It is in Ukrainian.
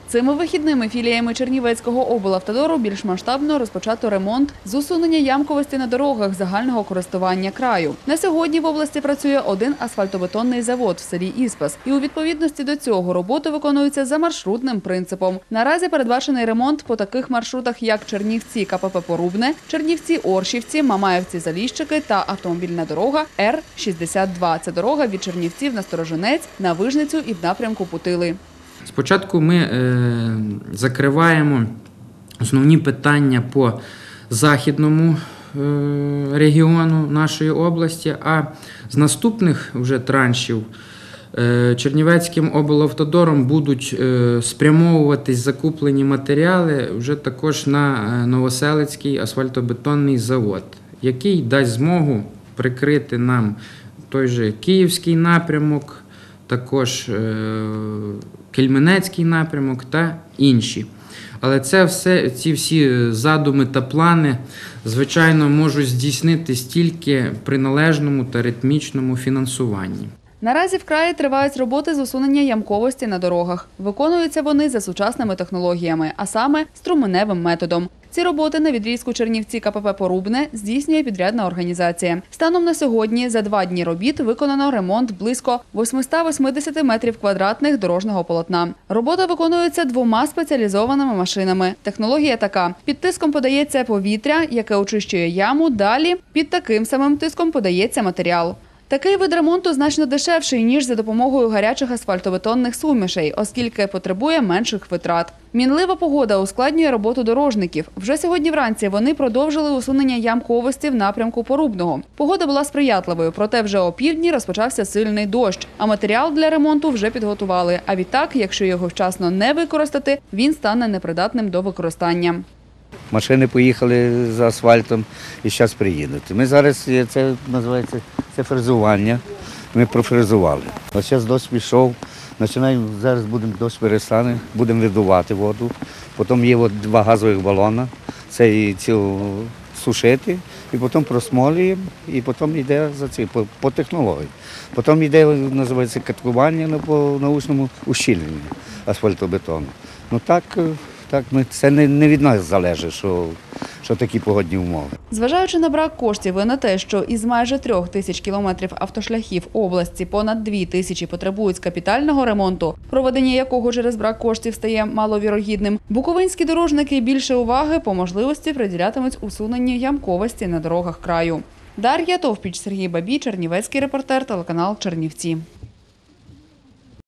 Цими вихідними філіями Чернівецького облавтодору більш масштабно розпочато ремонт з усунення ямковості на дорогах загального користування краю. На сьогодні в області працює один асфальтобетонний завод в селі Іспас. І у відповідності до цього роботи виконуються за маршрутним принципом. Наразі передбачений ремонт по таких маршрутах, як Чернівці – КПП «Порубне», Чернівці – Оршівці, Мамаївці – Заліщики та автомобільна дорога Р-62. Це дорога від Чернівців на Сторожинець, на Вижницю і в напрямку Путили. Спочатку ми закриваємо основні питання по західному регіону нашої області, а з наступних вже траншів Чернівецьким облавтодором будуть спрямовуватись закуплені матеріали вже також на Новоселицький асфальтобетонний завод, який дасть змогу прикрити нам той же Київський напрямок, також Кельменецький напрямок та інші. Але ці всі задуми та плани, звичайно, можуть здійснитись тільки при належному та ритмічному фінансуванні. Наразі в краї тривають роботи з усунення ямковості на дорогах. Виконуються вони за сучасними технологіями, а саме струменевим методом. Ці роботи на відрізку Чернівці КПП «Порубне» здійснює підрядна організація. Станом на сьогодні за 2 дні робіт виконано ремонт близько 880 метрів квадратних дорожнього полотна. Робота виконується 2 спеціалізованими машинами. Технологія така. Під тиском подається повітря, яке очищує яму, далі під таким самим тиском подається матеріал. Такий вид ремонту значно дешевший, ніж за допомогою гарячих асфальтобетонних сумішей, оскільки потребує менших витрат. Мінлива погода ускладнює роботу дорожників. Вже сьогодні вранці вони продовжили усунення ямковості в напрямку Порубного. Погода була сприятливою, проте вже опівдні розпочався сильний дощ, а матеріал для ремонту вже підготували. А відтак, якщо його вчасно не використати, він стане непридатним до використання. Машини поїхали за асфальтом і зараз приїдуть. Ми зараз, це називається фрезування, ми профрезували. Ось зараз дощ пішов, зараз дощ перестане, будемо видувати воду. Потім є 2 газових балони, це і сушити, і потім просмолюємо, і потім йде по технології. Потім йде, називається, каткування по научному ущільненню асфальтобетону. Ну так, це не від нас залежить, що такі погодні умови. Зважаючи на брак коштів і на те, що із майже 3000 кілометрів автошляхів області понад 2000 потребують капітального ремонту, проведення якого через брак коштів стає маловірогідним, буковинські дорожники більше уваги по можливості приділятимуть усуненню ямковості на дорогах краю. Дар'я Товпіч, Сергій Бабій, Чернівецький репортер, телеканал Чернівці.